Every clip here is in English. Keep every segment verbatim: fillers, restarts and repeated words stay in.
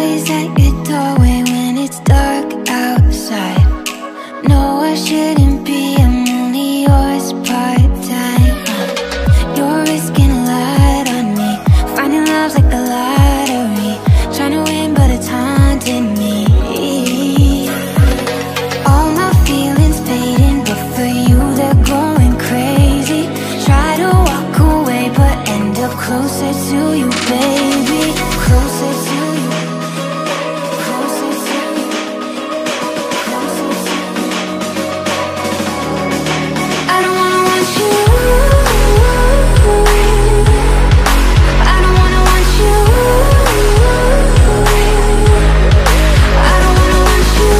always at your doorway when it's dark outside. No, I shouldn't be, I'm only yours part-time. You're risking a lot on me, finding love's like the lottery, trying to win but it's haunting me. All my feelings fading, but for you they're going crazy. Try to walk away but end up closer to you, baby. Closer to you, closer to you, closer to you. I don't wanna want you, I don't wanna want you, I don't wanna want you,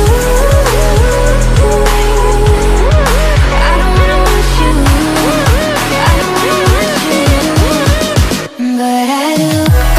I don't wanna want you, I don't wanna want you, but I do.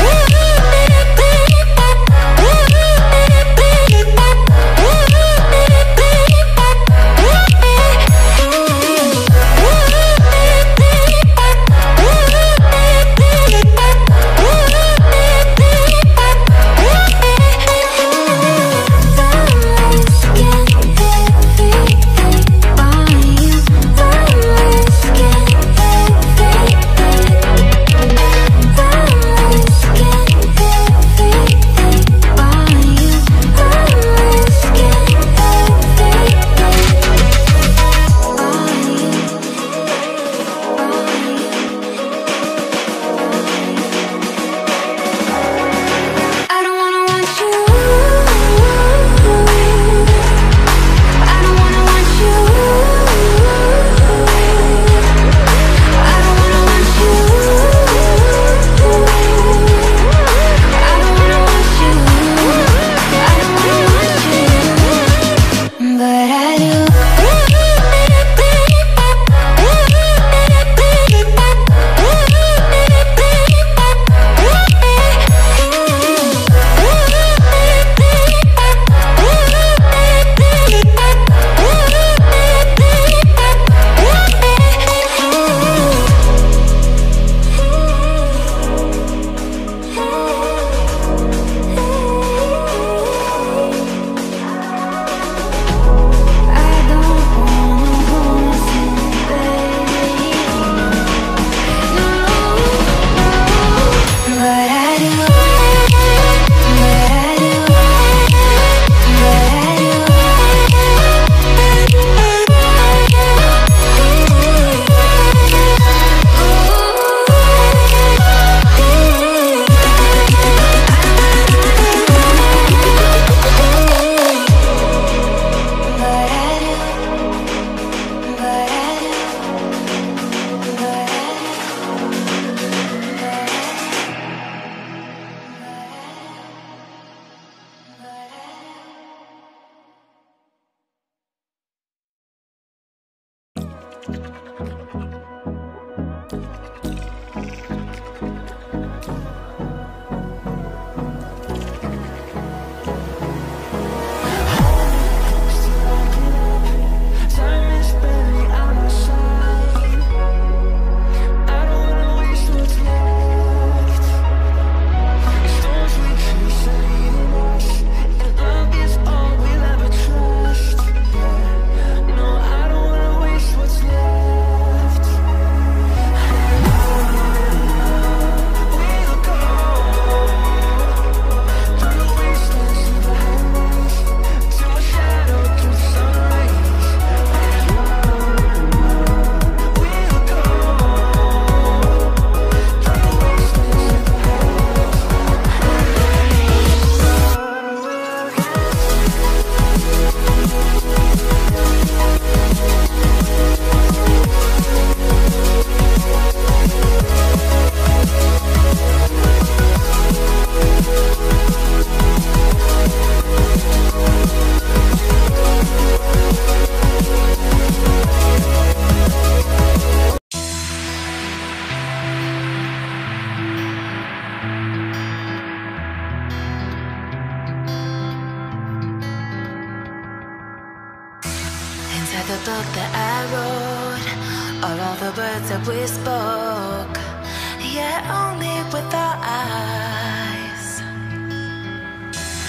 Inside the book that I wrote, all of the words that we spoke, yet only with our eyes.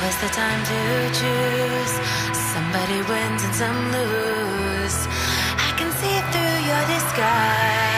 is the time to choose. Somebody wins and some lose. I can see through your disguise.